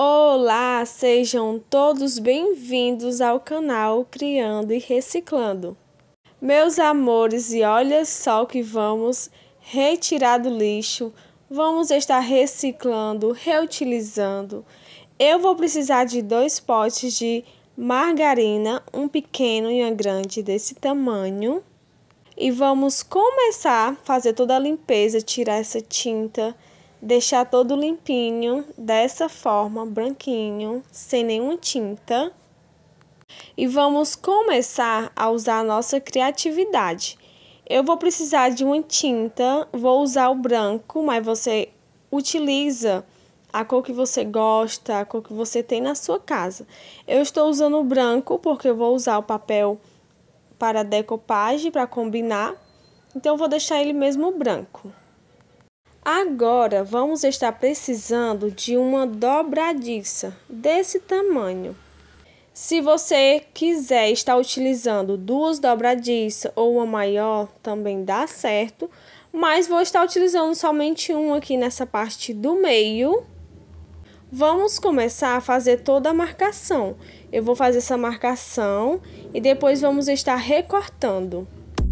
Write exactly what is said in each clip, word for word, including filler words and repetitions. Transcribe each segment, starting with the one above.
Olá, sejam todos bem-vindos ao canal Criando e Reciclando. Meus amores, e olha só que vamos retirar do lixo, vamos estar reciclando, reutilizando. Eu vou precisar de dois potes de margarina, um pequeno e um grande desse tamanho. E vamos começar a fazer toda a limpeza, tirar essa tinta, deixar todo limpinho, dessa forma, branquinho, sem nenhuma tinta. E vamos começar a usar a nossa criatividade. Eu vou precisar de uma tinta, vou usar o branco, mas você utiliza a cor que você gosta, a cor que você tem na sua casa. Eu estou usando o branco porque eu vou usar o papel para decopagem, para combinar. Então, eu vou deixar ele mesmo branco. Agora, vamos estar precisando de uma dobradiça desse tamanho. Se você quiser estar utilizando duas dobradiças ou uma maior, também dá certo. Mas vou estar utilizando somente uma aqui nessa parte do meio. Vamos começar a fazer toda a marcação. Eu vou fazer essa marcação e depois vamos estar recortando.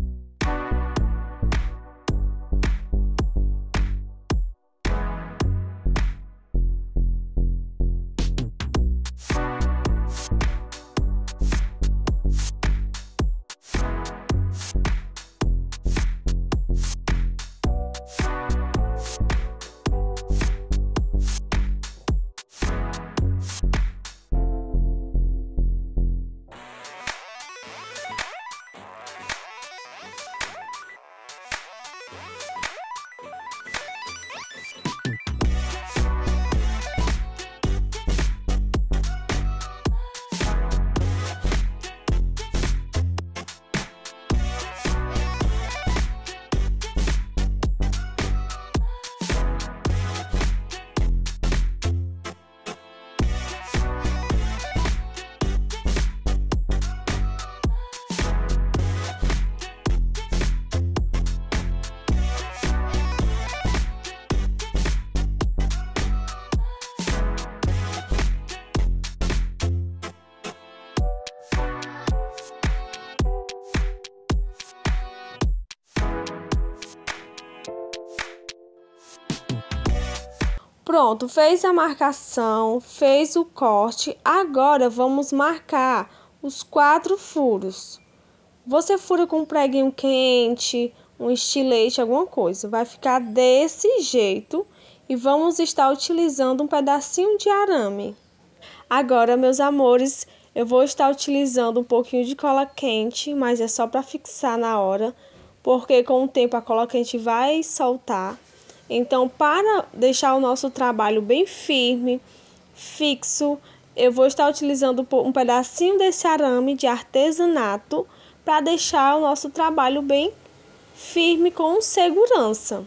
Pronto, fez a marcação, fez o corte. Agora vamos marcar os quatro furos. Você fura com um preguinho quente, um estilete, alguma coisa. Vai ficar desse jeito e vamos estar utilizando um pedacinho de arame. Agora, meus amores, eu vou estar utilizando um pouquinho de cola quente, mas é só para fixar na hora, porque com o tempo a cola quente vai soltar. Então, para deixar o nosso trabalho bem firme, fixo, eu vou estar utilizando um pedacinho desse arame de artesanato para deixar o nosso trabalho bem firme com segurança.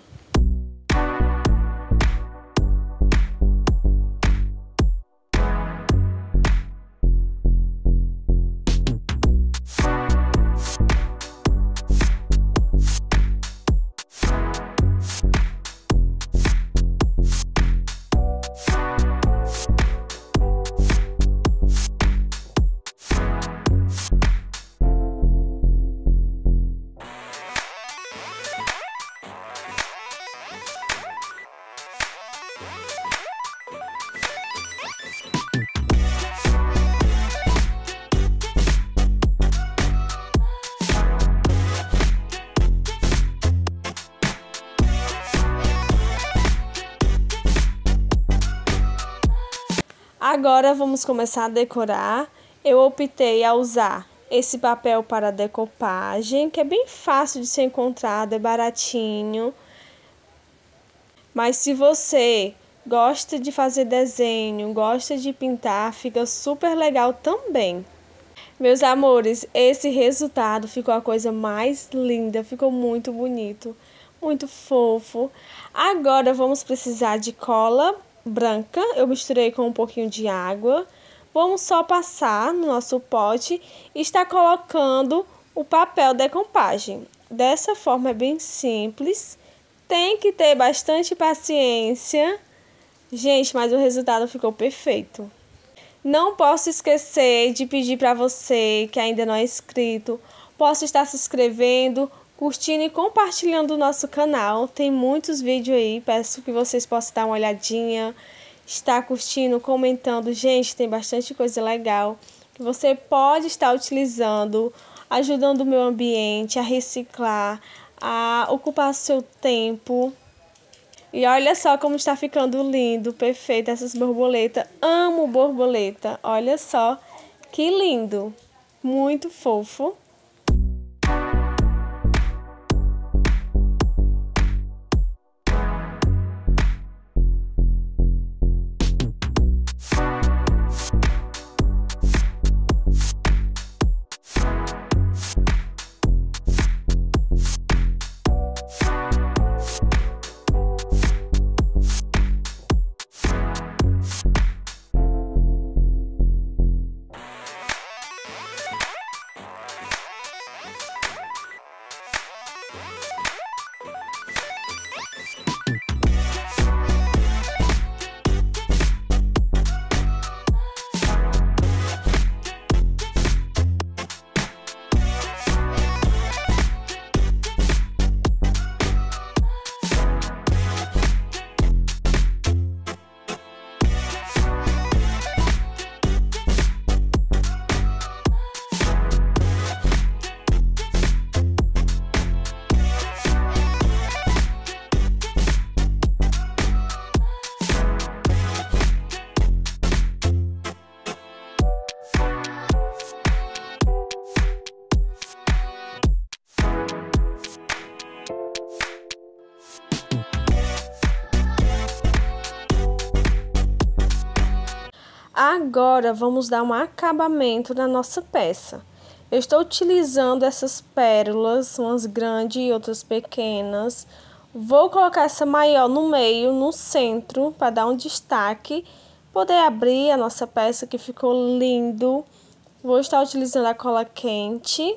Agora vamos começar a decorar. Eu optei a usar esse papel para decopagem, que é bem fácil de ser encontrado, é baratinho. Mas se você gosta de fazer desenho, gosta de pintar, fica super legal também. Meus amores, esse resultado ficou a coisa mais linda, ficou muito bonito, muito fofo. Agora vamos precisar de cola branca, eu misturei com um pouquinho de água. Vamos só passar no nosso pote e estar colocando o papel decopagem. Dessa forma é bem simples, tem que ter bastante paciência, Gente, mas o resultado ficou perfeito. Não posso esquecer de pedir para você que ainda não é inscrito, possa estar se inscrevendo, curtindo e compartilhando o nosso canal. Tem muitos vídeos aí, peço que vocês possam dar uma olhadinha, estar curtindo, comentando. Gente, tem bastante coisa legal que você pode estar utilizando, ajudando o meio ambiente a reciclar, a ocupar seu tempo. E olha só como está ficando lindo, perfeito essas borboletas. Amo borboleta. Olha só que lindo. Muito fofo. Agora vamos dar um acabamento na nossa peça. Eu estou utilizando essas pérolas, umas grandes e outras pequenas. Vou colocar essa maior no meio, no centro, para dar um destaque. Poder abrir a nossa peça que ficou lindo. Vou estar utilizando a cola quente.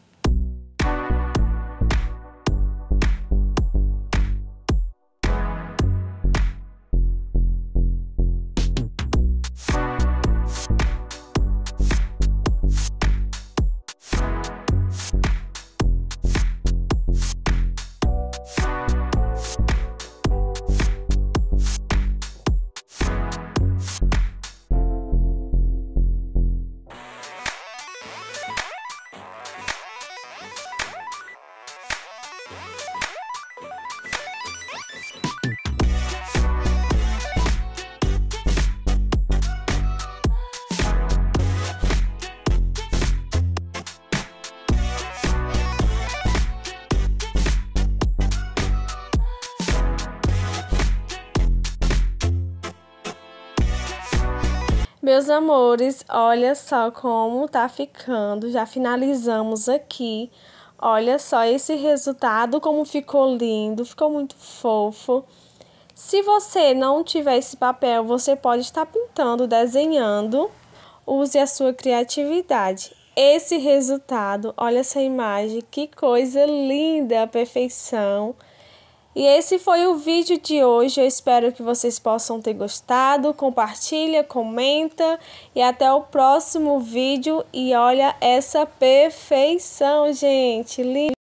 Meus amores, olha só como tá ficando, já finalizamos aqui. Olha só esse resultado, como ficou lindo, ficou muito fofo. Se você não tiver esse papel, você pode estar pintando, desenhando. Use a sua criatividade. Esse resultado, olha essa imagem, que coisa linda, a perfeição. E esse foi o vídeo de hoje, eu espero que vocês possam ter gostado, compartilha, comenta e até o próximo vídeo. E olha essa perfeição, gente, linda!